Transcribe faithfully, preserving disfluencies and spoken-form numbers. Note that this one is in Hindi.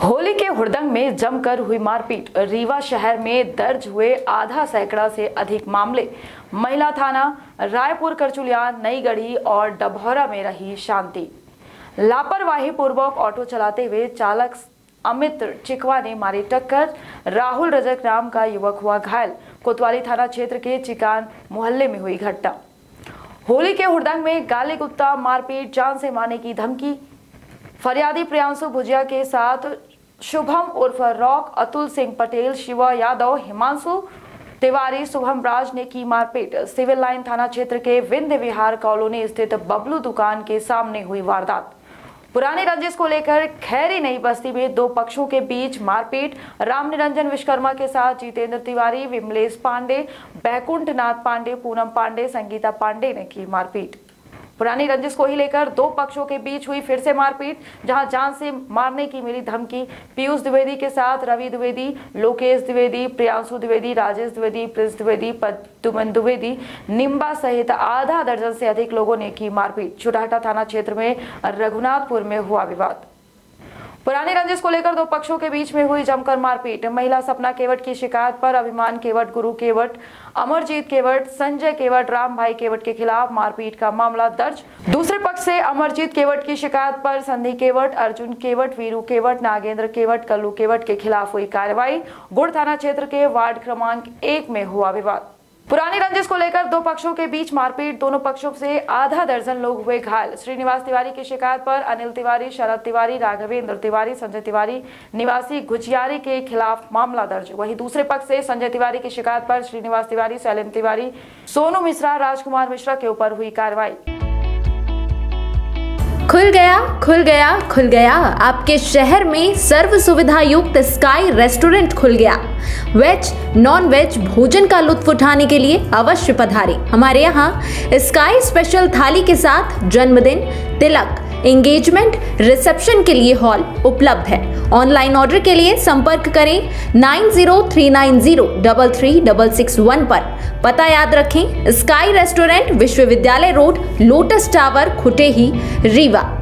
होली के हुड़दंग में जमकर हुई मारपीट। रीवा शहर में दर्ज हुए आधा सैकड़ा से अधिक मामले। महिला थाना रायपुर, करचुलिया, नई गढ़ी और डभौरा में रही शांति। लापरवाही पूर्वक ऑटो चलाते हुए चालक अमित चिकवा ने मारी टक्कर। राहुल रजक नाम का युवक हुआ घायल। कोतवाली थाना क्षेत्र के चिकान मोहल्ले में हुई घटना। होली के हुड़दंग में गाली गुत्ता, मारपीट, जान से मारने की धमकी। फरियादी प्रियांशु भुजिया के साथ शुभम उर्फ रॉक, अतुल सिंह पटेल, शिवा यादव, हिमांशु तिवारी, शुभम राज ने की मारपीट। सिविल लाइन थाना क्षेत्र के विंध्य विहार कॉलोनी स्थित बबलू दुकान के सामने हुई वारदात। पुरानी रंजिश को लेकर खैरी नई बस्ती में दो पक्षों के बीच मारपीट। राम निरंजन विश्वकर्मा के साथ जितेंद्र तिवारी, विमलेश पांडे, बैकुंठ नाथ पांडे, पूनम पांडे, संगीता पांडे ने की मारपीट। पुरानी रंजिश को ही लेकर दो पक्षों के बीच हुई फिर से मारपीट, जहां जान से मारने की मिली धमकी। पीयूष द्विवेदी के साथ रवि द्विवेदी, लोकेश द्विवेदी, प्रियांशु द्विवेदी, राजेश द्विवेदी, प्रिंस द्विवेदी, पद्मन द्विवेदी, निम्बा सहित आधा दर्जन से अधिक लोगों ने की मारपीट। चुराहटा थाना क्षेत्र में रघुनाथपुर में हुआ विवाद। पुरानी रंजिश को लेकर दो पक्षों के बीच में हुई जमकर मारपीट। महिला सपना केवट की शिकायत पर अभिमान केवट, गुरु केवट, अमरजीत केवट, संजय केवट, राम भाई केवट के खिलाफ मारपीट का मामला दर्ज। दूसरे पक्ष से अमरजीत केवट की शिकायत पर संधि केवट, अर्जुन केवट, वीरू केवट, नागेंद्र केवट, कल्लू केवट के खिलाफ हुई कार्रवाई। गुड़ थाना क्षेत्र के वार्ड क्रमांक एक में हुआ विवाद। पुरानी रंजिश को लेकर दो पक्षों के बीच मारपीट, दोनों पक्षों से आधा दर्जन लोग हुए घायल। श्रीनिवास तिवारी की शिकायत पर अनिल तिवारी, शरद तिवारी, राघवेंद्र तिवारी, संजय तिवारी निवासी गुजियारी के खिलाफ मामला दर्ज। वहीं दूसरे पक्ष से संजय तिवारी की शिकायत पर श्रीनिवास तिवारी, शैलेंद्र तिवारी, सोनू मिश्रा, राजकुमार मिश्रा के ऊपर हुई कार्रवाई। खुल गया खुल गया खुल गया आपके शहर में सर्व सुविधा युक्त स्काई रेस्टोरेंट खुल गया। वेज नॉन वेज भोजन का लुत्फ उठाने के लिए अवश्य पधारें। हमारे यहाँ स्काई स्पेशल थाली के साथ जन्मदिन, तिलक, एंगेजमेंट, रिसेप्शन के लिए हॉल उपलब्ध है। ऑनलाइन ऑर्डर के लिए संपर्क करें nine zero three nine zero double three double six one पर। पता याद रखें, स्काई रेस्टोरेंट, विश्वविद्यालय road, lotus tower, Khutehi, Rewa.